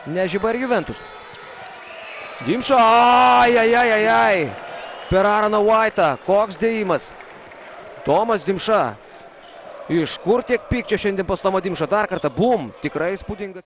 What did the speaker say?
nežiba ir Juventus. Dimša, ai. Per Aaroną White'ą, koks dėjimas. Tomas Dimša. Iš kur tiek pykčio šiandien pas Tomą Dimšą? Dar kartą, bum, tikrai įspūdingas.